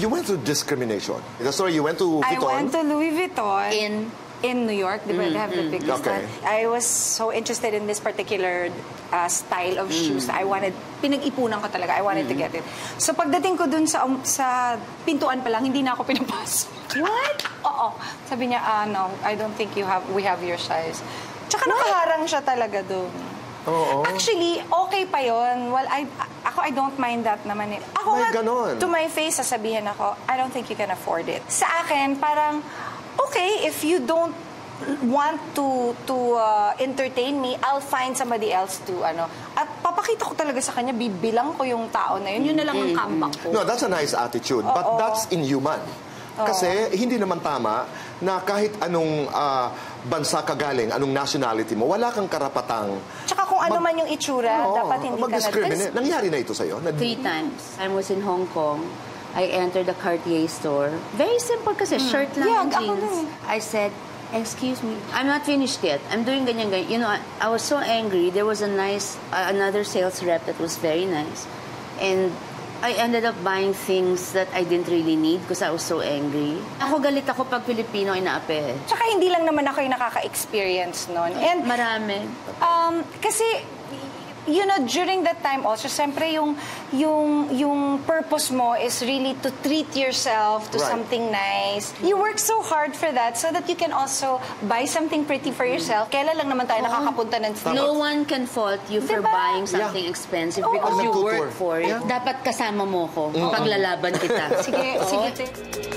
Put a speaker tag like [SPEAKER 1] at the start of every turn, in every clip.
[SPEAKER 1] you went to discrimination. Sorry, you went to Vuitton?
[SPEAKER 2] I went to Louis Vuitton. In New York, they have the biggest
[SPEAKER 1] Okay.
[SPEAKER 2] I was so interested in this particular style of shoes. I wanted, pinag-ipunan ko talaga. I wanted to get it. So pagdating ko dun sa pintuan pa lang, hindi na ako pinapasok.
[SPEAKER 3] What?
[SPEAKER 2] Oo. Sabi niya, no, I don't think we have your size. Tsaka nakaharang siya talaga dun.
[SPEAKER 1] Oo.
[SPEAKER 2] Actually, okay pa yun. Well, I don't mind that naman. Ako
[SPEAKER 1] May
[SPEAKER 2] nga,
[SPEAKER 1] ganon.
[SPEAKER 2] to my face, sasabihin ako, I don't think you can afford it. Sa akin, parang, okay, if you don't want to entertain me, I'll find somebody else to, At papakita ko talaga sa kanya, bibilang ko yung tao na yun. Yun na lang ang comeback ko.
[SPEAKER 1] No, that's a nice attitude. But that's inhuman. Kasi hindi naman tama na kahit anong bansa ka galing, anong nationality mo, wala kang karapatang...
[SPEAKER 2] Tsaka kung ano man yung itsura, dapat hindi ka
[SPEAKER 1] mag-discriminate. Nangyari na ito sa'yo?
[SPEAKER 3] 3 times. I was in Hong Kong. I entered the Cartier store. Very simple kasi, shirt lang and jeans. I said, excuse me, I'm not finished yet. I'm doing ganyan. You know, I was so angry. There was a nice, another sales rep that was very nice. And I ended up buying things that I didn't really need because I was so angry. Ako galit ako pag Filipino inaape.
[SPEAKER 2] Tsaka hindi lang naman ako yung nakaka-experience nun. And
[SPEAKER 3] marami.
[SPEAKER 2] Kasi, you know, during that time also, siyempre yung purpose mo is really to treat yourself to something nice. You work so hard for that so that you can also buy something pretty for yourself. Kailan lang naman tayo nakakapunta ng street?
[SPEAKER 3] No one can fault you for buying something expensive because you work for it. Dapat kasama mo ko. Paglalaban kita.
[SPEAKER 2] Sige, sige.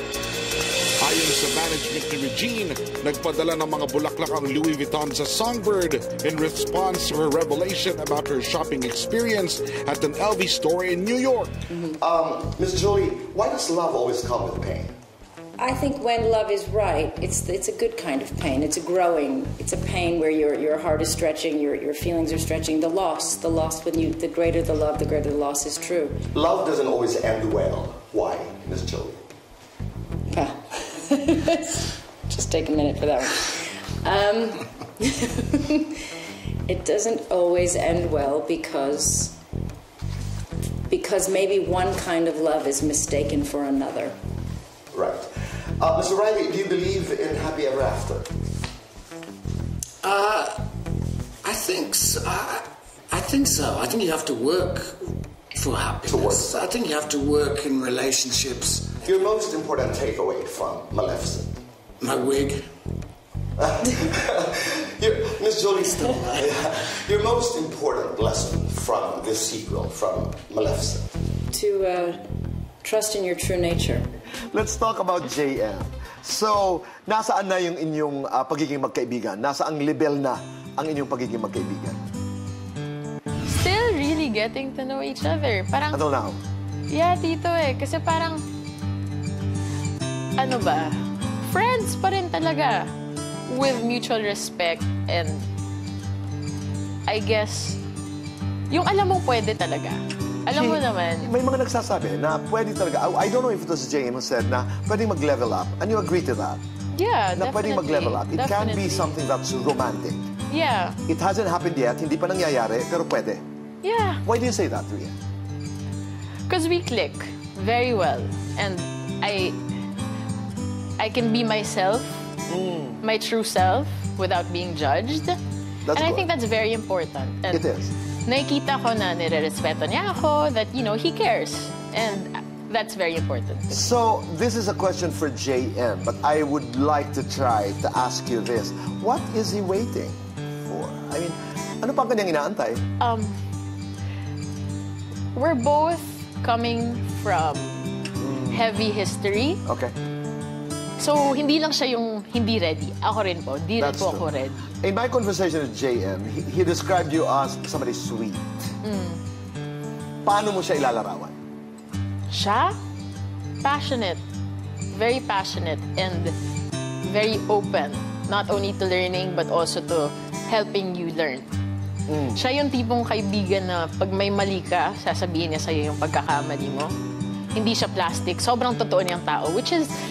[SPEAKER 4] Ayon sa management ni Regine, nagpadala ng mga bulaklak ang Louis Vuitton sa Songbird in response to her revelation about her shopping experience at an LV store in New York.
[SPEAKER 1] Miss Julie, why does love always come with pain?
[SPEAKER 5] I think when love is right, it's a good kind of pain. It's a pain where your heart is stretching, your feelings are stretching. The loss when the greater the love, the greater the loss is true.
[SPEAKER 1] Love doesn't always end well. Why, Miss Julie?
[SPEAKER 5] Just take a minute for that one. It doesn't always end well because maybe one kind of love is mistaken for another.
[SPEAKER 1] Right. Mr. Riley, do you believe in happy ever after?
[SPEAKER 6] I think so. I think so. I think you have to work for happiness. I think you have to work in relationships.
[SPEAKER 1] Your most important takeaway from Maleficent?
[SPEAKER 6] My wig.
[SPEAKER 1] Miss Jolie, your most important lesson from this sequel, from Maleficent?
[SPEAKER 5] To trust in your true nature.
[SPEAKER 1] Let's talk about JM. So, nasaan na yung inyong pagiging magkaibigan? Nasaang level na ang inyong pagiging magkaibigan?
[SPEAKER 7] Still really getting to know each other. Parang,
[SPEAKER 1] until now?
[SPEAKER 7] Yeah, tito eh. Kasi parang, ano ba? Friends pa rin talaga. With mutual respect and I guess, yung alam mo pwede talaga. Alam mo naman.
[SPEAKER 1] May mga nagsasabi na pwede talaga. I don't know if it was Jane who said na pwedeng mag-level up. And you agree to that?
[SPEAKER 7] Yeah,
[SPEAKER 1] na
[SPEAKER 7] definitely.
[SPEAKER 1] Na pwedeng mag-level up. It can be something that's romantic.
[SPEAKER 7] Yeah.
[SPEAKER 1] It hasn't happened yet. Hindi pa nangyayari, pero pwede.
[SPEAKER 7] Yeah.
[SPEAKER 1] Why do you say that, Ria?
[SPEAKER 7] Because we click very well. And I can be myself, my true self, without being judged.
[SPEAKER 1] That's
[SPEAKER 7] I think that's very important. And
[SPEAKER 1] it is.
[SPEAKER 7] Nakikita ko na nire-respeto niya ako, that, you know, he cares. And that's very important.
[SPEAKER 1] So, this is a question for JM, but I would like to try to ask you this. What is he waiting for? I mean, ano pa kanyang inaantay?
[SPEAKER 7] We're both coming from heavy history.
[SPEAKER 1] Okay.
[SPEAKER 7] So, hindi lang siya yung hindi ready. Ako rin po. Di rin po ako ready.
[SPEAKER 1] In my conversation with JM, he described you as somebody sweet. Paano mo siya ilalarawan?
[SPEAKER 7] Siya? Passionate. Very passionate and very open. Not only to learning, but also to helping you learn. Siya yung tipong kaibigan na pag may mali ka, sasabihin niya sa'yo yung pagkakamali mo. Hindi siya plastic. Sobrang totoo niyang tao. Which is,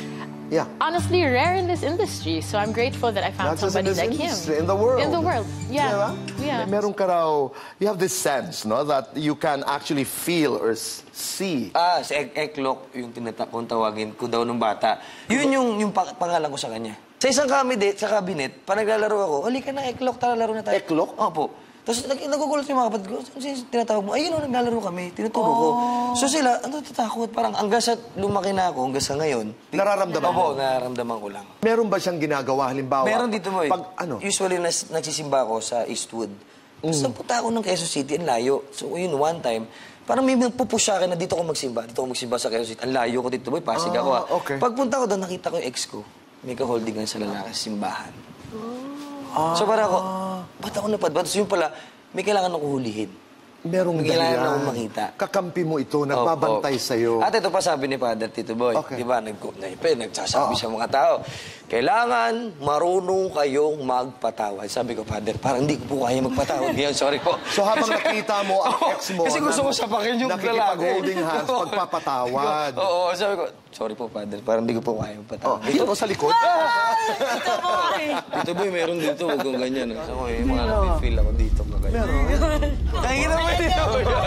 [SPEAKER 7] honestly rare in this industry. So I'm grateful that I found somebody like him.
[SPEAKER 1] In the world.
[SPEAKER 7] In the world, yeah. Yeah.
[SPEAKER 1] Meron ka raw, you have this sense, no, that you can actually feel or see.
[SPEAKER 8] Si Eklok, yung kung tawagin ko daw nung bata. Yun yung pangalan ko sa kanya. Sa isang cabinet, pa naglalaro ako, halika na, Eklok, tara laro na tayo.
[SPEAKER 1] Eklok?
[SPEAKER 8] Opo. Tapos nagugulat yung mga kapatid ko, tinatawag mo, ayun, naglalaro kami, tinuturo ko. So sila, ano tatakot? Parang hanggang sa lumaki na ako, hanggang sa ngayon.
[SPEAKER 1] Nararamdaman mo?
[SPEAKER 8] Opo, nararamdaman ko lang.
[SPEAKER 1] Meron ba siyang ginagawa, halimbawa?
[SPEAKER 8] Meron dito mo
[SPEAKER 1] Usually,
[SPEAKER 8] nagsisimba ako sa Eastwood. Tapos nagpunta ako ng Quezon City, ang layo. So yun, one time, parang may pupush sa akin na dito ako magsimba. Dito ako magsimba sa Quezon City. Ang layo ko dito, boy, Pasig ako.
[SPEAKER 1] Okay.
[SPEAKER 8] Pagpunta ko doon, nakita ko yung ex ko. May ka-holdingan sa lalaki sa simbahan. So parang ako, ba't ako napadbad? So yun pala, may kailangan akong hulihin.
[SPEAKER 1] Merong
[SPEAKER 8] may kailangan akong makita.
[SPEAKER 1] Kakampi mo ito, nagbabantay sa'yo.
[SPEAKER 8] At ito pa sabi ni Father Tito Boy.
[SPEAKER 1] Okay.
[SPEAKER 8] Di ba, nagsasabi sa mga tao, kailangan marunong kayong magpatawad. Sabi ko, Father, parang hindi ko po kaya magpatawad. Ngayon, sorry po.
[SPEAKER 1] So habang nakita mo ang ex mo,
[SPEAKER 8] kasi gusto ko sapakin yung lalaki.
[SPEAKER 1] Nakikipag-holding hands, pagpapatawad.
[SPEAKER 8] Oo, sabi ko, sorry po, Father, parang hindi ko po kaya magpatawad.
[SPEAKER 1] Dito mo sa likod?
[SPEAKER 2] Tito Boy!
[SPEAKER 8] Tito Boy, meron dito, huwag kong ganyan. Ako, yung mga nafe-feel ako dito.
[SPEAKER 1] Meron?
[SPEAKER 8] Nakikita mo dito.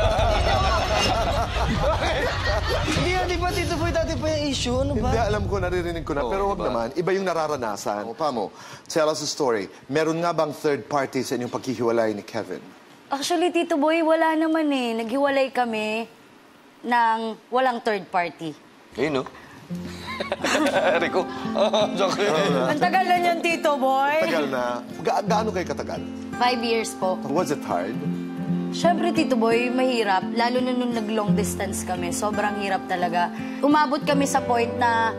[SPEAKER 8] Hindi ba, Tito Boy, dati pa yung issue? Ano ba?
[SPEAKER 1] Hindi, alam ko, naririnig ko na. Pero wag naman, iba yung nararanasan. Pamo, tell us a story. Meron nga bang third party sa inyong paghihiwalay ni Kevin?
[SPEAKER 3] Actually, Tito Boy, wala naman eh. Naghiwalay kami ng walang third party.
[SPEAKER 8] Ayun, no? Rico, joke.
[SPEAKER 2] Ang tagal na niyan, Tito Boy.
[SPEAKER 1] Tagal na. Gaano kayo katagal?
[SPEAKER 3] 5 years po.
[SPEAKER 1] Was it hard?
[SPEAKER 3] Siyempre, Tito Boy, mahirap. Lalo na nung nag-long distance kami. Sobrang hirap talaga. Umabot kami sa point na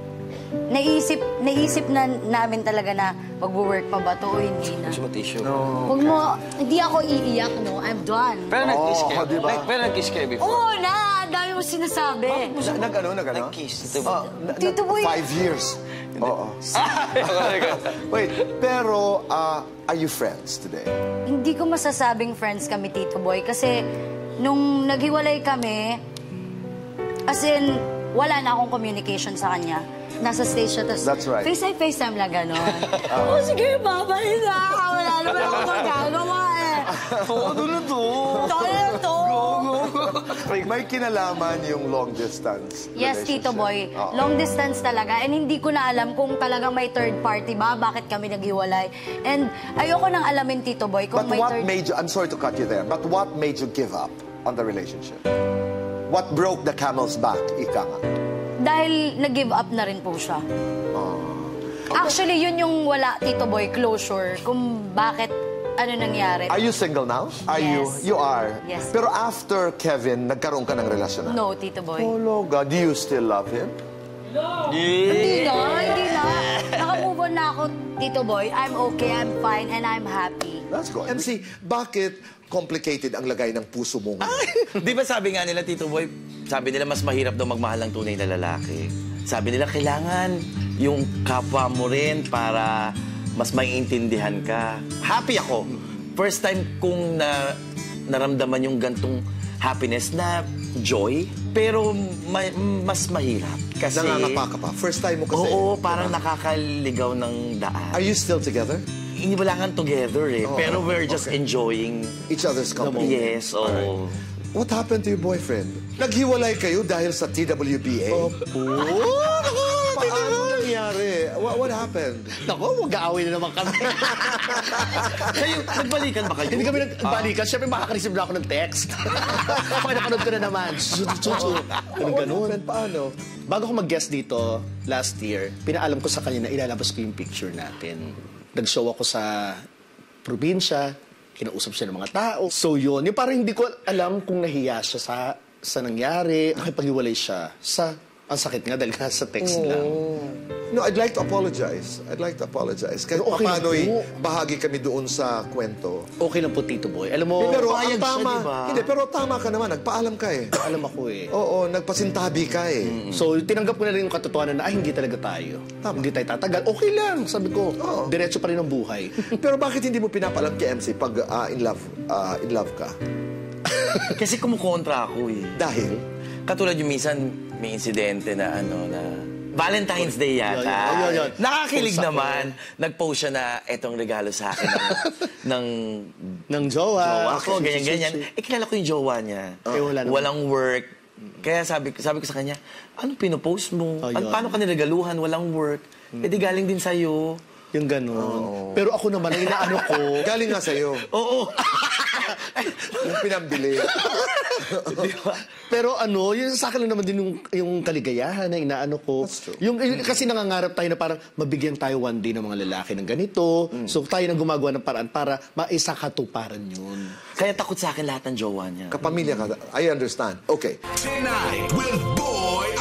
[SPEAKER 3] naisip na namin talaga na mag-work pa ba to o hindi na.
[SPEAKER 8] Gusto mo tissue?
[SPEAKER 3] Huwag mo, hindi ako iiyak, no? I'm done.
[SPEAKER 8] Pero nag-kiss kayo?
[SPEAKER 1] diba?
[SPEAKER 8] Pero nag-kiss kayo before?
[SPEAKER 3] Oo na! Ang dami mo sinasabi.
[SPEAKER 1] Nag-ano?
[SPEAKER 8] Nag-kiss.
[SPEAKER 3] Tito Boy.
[SPEAKER 1] 5 years. Oo. Wait, pero are you friends today?
[SPEAKER 3] Hindi ko masasabing friends kami, Tito Boy, kasi nung naghiwalay kami, as in, wala na akong communication sa kanya. Nasa stage siya, tapos
[SPEAKER 1] That's right.
[SPEAKER 3] FaceTime lang, gano'n. Sige, babalik na. Wala naman ako magagawa eh.
[SPEAKER 8] Todo na to.
[SPEAKER 3] Todo na to.
[SPEAKER 1] May kinalaman yung long distance
[SPEAKER 3] Yes, Tito Boy.
[SPEAKER 1] relationship.
[SPEAKER 3] Long distance talaga. And hindi ko na alam kung talagang may third party ba, bakit kami naghiwalay. And ayoko nang alamin, Tito Boy, kung
[SPEAKER 1] But
[SPEAKER 3] may
[SPEAKER 1] what
[SPEAKER 3] third...
[SPEAKER 1] made you, I'm sorry to cut you there, but what made you give up on the relationship? What broke the camel's back, ika nga?
[SPEAKER 3] Dahil nag-give up na rin po siya. Actually, yun yung wala, Tito Boy, closure. Kung bakit, ano nangyari.
[SPEAKER 1] Are you single now? Are
[SPEAKER 3] Yes.
[SPEAKER 1] you? You are?
[SPEAKER 3] Yes.
[SPEAKER 1] Pero after Kevin, nagkaroon ka ng relasyon na?
[SPEAKER 3] No, Tito Boy.
[SPEAKER 1] Oh, Loga, do you still love him?
[SPEAKER 3] Hindi na. Naka-move on na ako, Tito Boy. I'm okay, I'm fine, and I'm happy.
[SPEAKER 1] Let's go. MC, bakit complicated ang lagay ng puso mo ngayon?
[SPEAKER 9] Di ba sabi nga nila, Tito Boy, sabi nila mas mahirap daw magmahal ng tunay na lalaki. Sabi nila, kailangan yung kapwa mo rin para mas maiintindihan ka. Happy ako. First time kong naramdaman yung gantong happiness na joy, pero mas mahirap. Kasi,
[SPEAKER 1] Nangangapa ka pa. First time mo kasi.
[SPEAKER 9] Oo, parang nakakaligaw ng daan.
[SPEAKER 1] Are you still together?
[SPEAKER 9] Hindi ba lang together eh, pero we're just enjoying
[SPEAKER 1] Each other's company?
[SPEAKER 9] Yes, oo.
[SPEAKER 1] What happened to your boyfriend? Naghiwalay kayo dahil sa TWBA? Paano nangyari? What happened?
[SPEAKER 10] Naku, mag-aaway na naman kami.
[SPEAKER 9] Kayo, nagbalikan ba kayo?
[SPEAKER 10] Hindi kami nagbalikan. Siyempre, makaka-receive na ako ng text. Pag napanood ko na naman. Ganun.
[SPEAKER 1] Paano?
[SPEAKER 10] Bago ko mag-guest dito last year, pinaalam ko sa kanya na ilalabas ko yung picture natin. Nag-show ako sa probinsya, kinausap siya ng mga tao. So yun, yung parang hindi ko alam kung nahiya siya sa nangyari. Nakipag-iwalay siya sa... Ang sakit nga dahil nga sa text lang.
[SPEAKER 1] No, I'd like to apologize. Kasi
[SPEAKER 10] Okay
[SPEAKER 1] papano'y
[SPEAKER 10] po.
[SPEAKER 1] bahagi kami doon sa kwento.
[SPEAKER 10] Okay lang po, Tito Boy. Alam mo,
[SPEAKER 1] Pero ang
[SPEAKER 9] payag siya,
[SPEAKER 1] tama,
[SPEAKER 9] diba?
[SPEAKER 1] hindi, pero tama ka naman. Nagpaalam ka eh.
[SPEAKER 10] alam ako eh.
[SPEAKER 1] Oo, nagpasintabi ka eh.
[SPEAKER 10] So, tinanggap ko na rin yung katotohanan na, hindi talaga tayo.
[SPEAKER 1] Tama.
[SPEAKER 10] Hindi tayo tatagal. Okay lang, sabi ko.
[SPEAKER 1] Oo.
[SPEAKER 10] Diretso pa rin ang buhay.
[SPEAKER 1] Pero bakit hindi mo pinapaalam kay MC pag in love ka?
[SPEAKER 9] Kasi kumukontra ako eh.
[SPEAKER 1] Dahil?
[SPEAKER 9] Katulad yung minsan may insidente na Valentine's Day yata.
[SPEAKER 10] Yun.
[SPEAKER 9] Nakakilig
[SPEAKER 10] Post ako.
[SPEAKER 9] naman. Nag-post siya na etong regalo sa akin ng
[SPEAKER 10] Ng jowa.
[SPEAKER 9] jowa ko, ganyan-ganyan. Kilala ko yung jowa niya.
[SPEAKER 10] Wala naman.
[SPEAKER 9] Walang work. Kaya sabi ko sa kanya, anong pinopost mo?
[SPEAKER 10] Ayun.
[SPEAKER 9] Paano ka niregaluhan? Walang work. Eh di galing din sa'yo.
[SPEAKER 10] Yung gano'n. Pero ako naman, ang inaano ko...
[SPEAKER 1] Galing nga sa'yo.
[SPEAKER 9] Oo.
[SPEAKER 1] Yung pinambili.
[SPEAKER 9] Diba?
[SPEAKER 10] Pero yung sa akin lang naman din yung kaligayahan na inaano ko. Kasi nangangarap tayo na parang mabigyan tayo one day ng mga lalaki ng ganito. So tayo nang gumagawa ng paraan para maisakatuparan yun.
[SPEAKER 9] Kaya takot sa akin lahat ng jowa niya.
[SPEAKER 1] Kapamilya ka. I understand. Okay.
[SPEAKER 11] Tonight with Boy